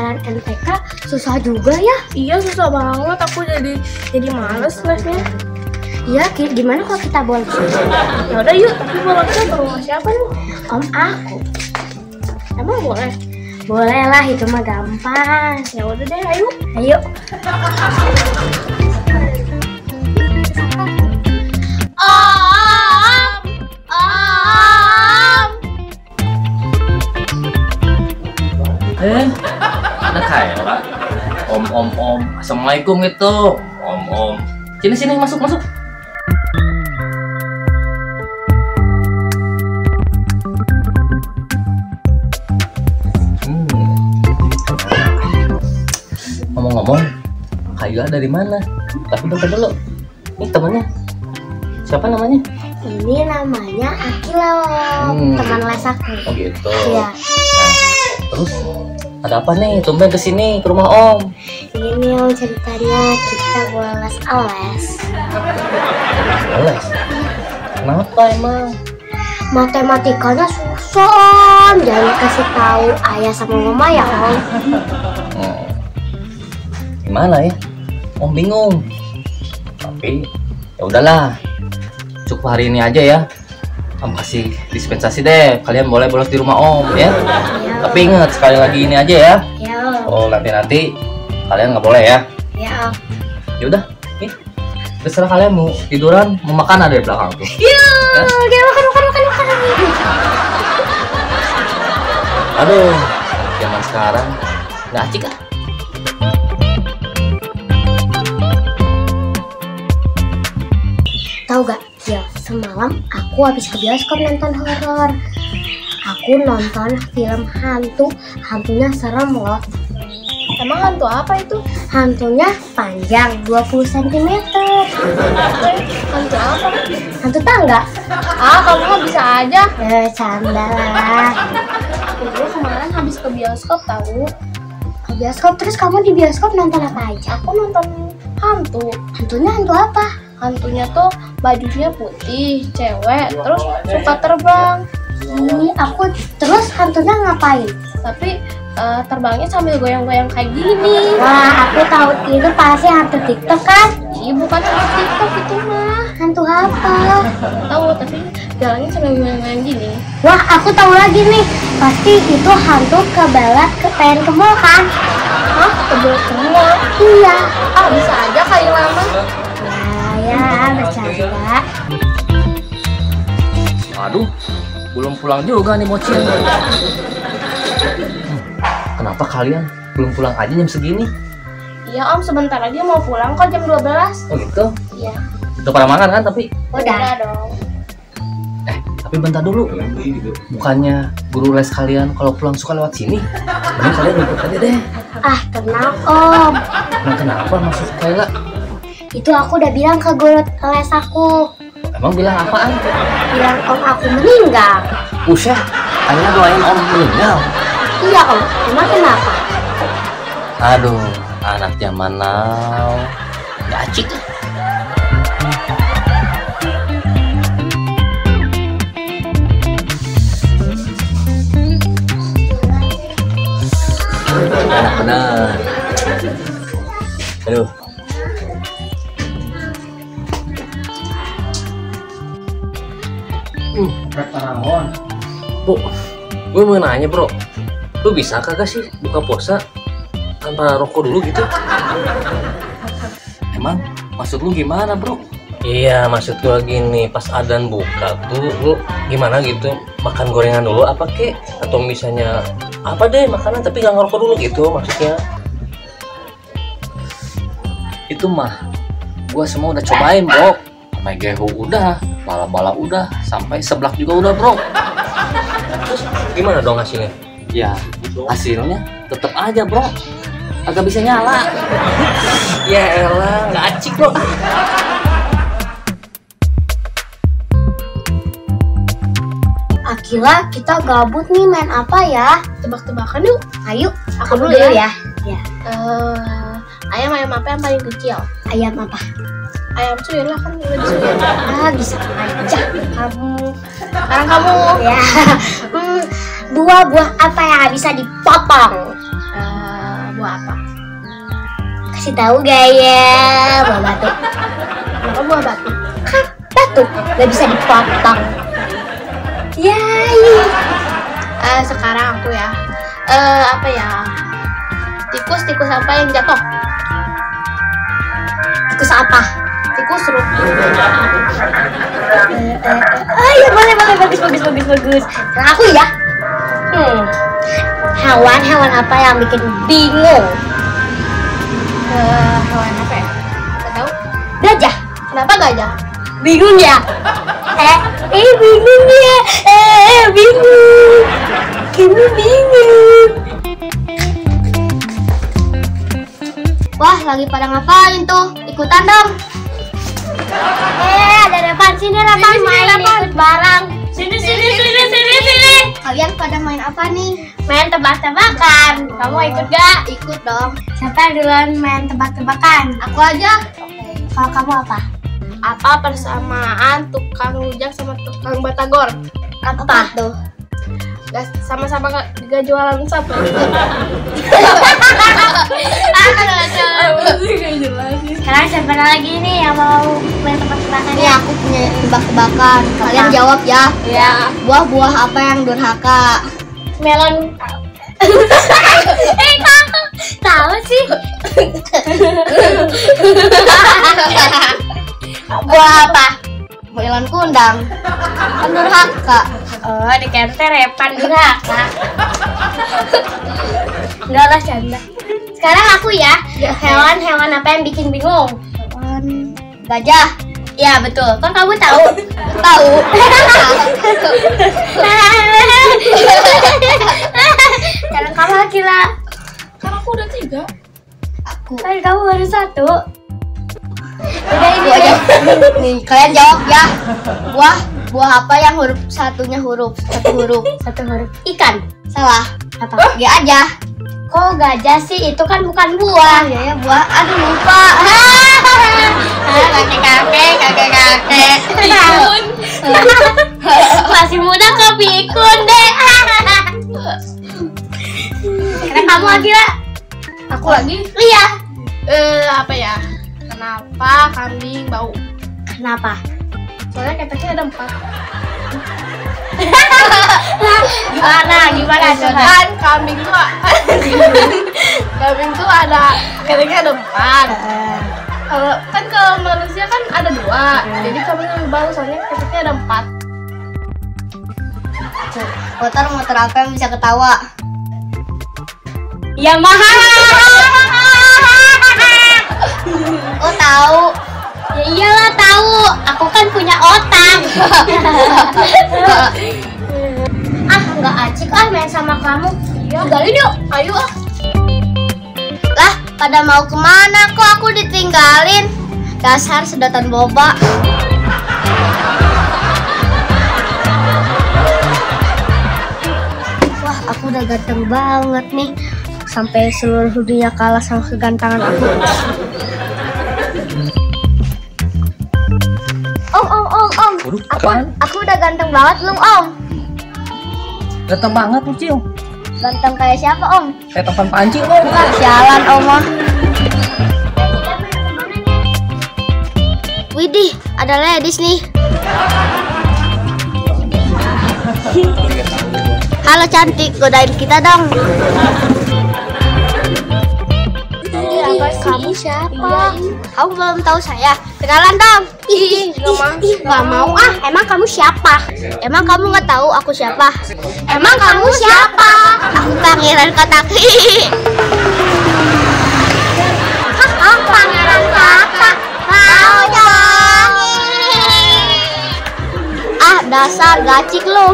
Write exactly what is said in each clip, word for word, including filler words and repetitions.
pelajaran N T K susah juga ya. Iya susah banget, aku jadi jadi males lesnya. Iya, gimana kalau kita bolos? Ya udah yuk, tapi bolosnya ke rumah siapa nih? Om aku. Emang boleh? Boleh lah, itu mah gampang. Ya udah deh, ayo. Ayo. Om, om. Eh, ada Kayla. Om, om, om. Assalamualaikum gitu. Om, om. Sini, sini, masuk, masuk. Hmm. Ngomong-ngomong, Kayla dari mana? Tapi bentar dulu. Ini temannya. Siapa namanya? Ini namanya Akila, Om. Hmm. Teman les aku. Oh gitu. Iya. Nah, terus ada apa nih? Tumben kesini ke rumah Om. Ini Om ceritanya kita boleh les les. Les? Kenapa emang? Matematikanya susah, Om. Jangan kasih tahu ayah sama mama ya, Om. Hmm. Gimana ya? Om bingung. Tapi ya udahlah. Cukup hari ini aja ya. Om kasih dispensasi deh. Kalian boleh bolos di rumah Om ya. Ya. Tapi ingat sekali lagi ini aja ya. Ya, Om. Oh nanti-nanti kalian nggak boleh ya. Ya, Om. Ya udah, nih. Terserah kalian mau tiduran, mau makan ada di belakang tuh. Ya, ya makan, makan, makan, makan. Aduh, zaman sekarang nggak asik ah. Tahu gak? Ya, semalam aku habis ke bioskop nonton horor. Aku nonton film hantu. Hantunya serem loh. Emang hantu apa itu? Hantunya panjang dua puluh sentimeter. Hantu apa? Hantu tangga. Ah, kamu mah bisa aja. Eh, canda lah. Aku kemarin habis ke bioskop tahu. Ke bioskop, terus kamu di bioskop nonton apa aja? Aku nonton hantu. Hantunya hantu apa? Hantunya tuh bajunya putih, cewek, terus suka terbang. Ini aku, terus hantunya ngapain? Tapi eh, terbangnya sambil goyang-goyang kayak gini. Wah, aku tahu itu pasti hantu TikTok kan? Ih, bukan hantu TikTok itu mah. Hantu apa? Tahu, tapi jalannya sambil goyang-goyang gini. Wah, aku tahu lagi nih. Pasti itu hantu kebelet ke pengen ke mall kan? Hah? Kebelet semua? Iya. Ah, bisa aja kayak lama. Ya, ya, bercanda. Aduh, belum pulang juga nih Mocin. Hmm, kenapa kalian belum pulang aja jam segini? Iya Om, sebentar lagi mau pulang kok jam dua belas. Oh gitu? Iya. Udah pada makan kan tapi? Udah. dong. Eh, tapi bentar dulu. Bukannya guru les kalian kalau pulang suka lewat sini? Mending kalian ikut aja deh. Ah, tenang Om. Nah, kenapa maksud Kayla? Itu aku udah bilang ke guru les aku. Emang bilang apaan? Bilang Om aku meninggal. Usah, Kayla doain Om meninggal. Iya Om, emang kenapa? Aduh, anak zaman now. Gak acik. Enak bener. Aduh. Hmm. Bro, gue mau nanya bro, lu bisa kagak sih buka puasa tanpa rokok dulu gitu? Emang maksud lu gimana bro? Iya maksud gue gini, pas adzan buka tuh lu gimana gitu, makan gorengan dulu apa kek? Atau misalnya apa deh makanan tapi gak ngerokok dulu gitu maksudnya? Itu mah gue semua udah cobain bro, sampai gehu udah, bala-bala udah, sampai seblak juga udah bro. Terus gimana dong hasilnya? Ya hasilnya tetep aja bro, agak bisa nyala. Ya elah, nggak acik bro. Akila, kita gabut nih, main apa ya? Tebak-tebakan yuk. Ayo, Aku aku dulu dulu ya. ya. Ya, Eh, ayam ayam apa yang paling kecil? ayam apa? Ayam suyur lah kan udah disuyur. Ah, bisa aja kamu. Sekarang kamu. Ya, hmm, dua buah apa yang bisa dipotong? Eh, Kasih tahu gak ya, buah batu. Kenapa buah batu? Kan batu, gak bisa dipotong. Yay. Eh, sekarang aku ya. Eh, apa ya? Tikus, tikus apa yang jatuh? Tikus apa? Tikus rup. Eh, eh, eh. Oh iya boleh boleh bagus bagus bagus bagus. Sekarang aku ya. Hmm. Hewan-hewan apa yang bikin bingung? Eh, hewan apa ya? Gak tahu. Gajah. Kenapa gajah? Bingung ya? Eh, eh bingung ya? Eh, eh bingung. Kamu bingung. Wah, lagi pada ngapain tuh? Ikutan dong. Eh, ada depan sini, Rapan Sini, sini, main Rapan. ikut bareng. Sini, sini, sini, sini, sini. Kalian pada main apa nih? Main tebak-tebakan. Kamu ikut gak? Ikut dong. Siapa duluan main tebak-tebakan? Aku aja. Kalau kamu apa? Apa persamaan tukang rujak sama tukang batagor? Apa tuh? Gak sama-sama gak, gak jualan sop. Sekarang siapa lagi nih yang mau main tebak-tebakan? Ini aku punya tebak-tebakan. Kalian Apa? jawab ya. Ya. Buah-buah apa yang durhaka? Melon. Eh, kamu tahu sih? Buah apa? Melon kundang. Kan durhaka. Oh, di kenter repan durhaka. Enggak lah, canda. Sekarang aku ya. Hewan-hewan apa yang bikin bingung? Hewan gajah. Ya betul. Kan kamu tahu? Tahu. Sekarang kamu Akila. Kan aku udah tiga. Aku. Kan kamu baru satu. Udah ini aja. Nih, kalian jawab ya. Buah buah apa yang huruf satunya huruf satu huruf Satu huruf. ikan? Salah. Apa? G aja. Kok gajah sih? Itu kan bukan buah. Ya ya buah. Aduh lupa. Kakek kakek kakek kakek. Pikun. Masih muda kok pikun deh. Sekarang kamu Akila. Aku lagi. Iya. Eh, apa ya? Kenapa kambing bau? Kenapa? Soalnya keteknya ada empat. Gimana? Gimana coba? Kan kambing tuh kambing tuh ada keteknya ada empat. Kalau kan kalau manusia kan ada dua. Jadi kambing lebih bau soalnya keteknya ada empat. Motor-motor apa yang bisa ketawa? Yamaha. Oh tahu. Ya iyalah tahu. Aku kan punya otak. Ah nggak acik ah main sama kamu. Ya, gali yuk. Ayo ah. Lah pada mau kemana kok aku ditinggalin? Dasar sedotan boba. Wah aku udah ganteng banget nih. Sampai seluruh dunia kalah sama kegantengan aku. Om, om, om, om. Waduh, Aku, apaan? aku udah ganteng banget belum, om? Ganteng banget lu, Cil. Ganteng kayak siapa, om? Kayak topan pancing lu. Sialan, om. Mah. Widih, ada ladies nih. Halo cantik, godain kita dong. Kamu siapa? Kamu belum tahu saya. Kenalan dong. Ih, nggak mau ah. Emang kamu siapa? Emang kamu nggak tahu aku siapa? Emang kamu siapa? Aku pangeran Kataki. Hah, pangeran Katak. Mau nyanyi. Ah, dasar gacik lu.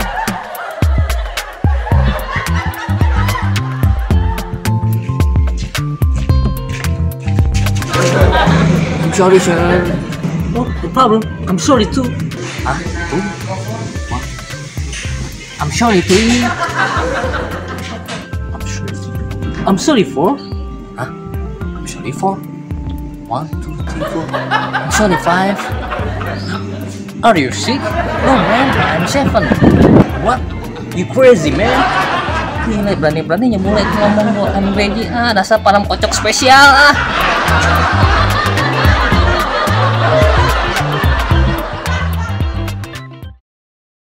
I'm sorry, sir. Oh, no problem. I'm sorry too. Ah, tuh. What? I'm sorry too. I'm sorry. I'm sorry for. Huh? I'm sorry for. One, two, three, four. I'm sorry five. Are you sick? No, man. I'm seven. What? You crazy, man? Gila, berani-beraninya mulai ngomong gua kan Beji. Ah, dasar param kocok spesial ah.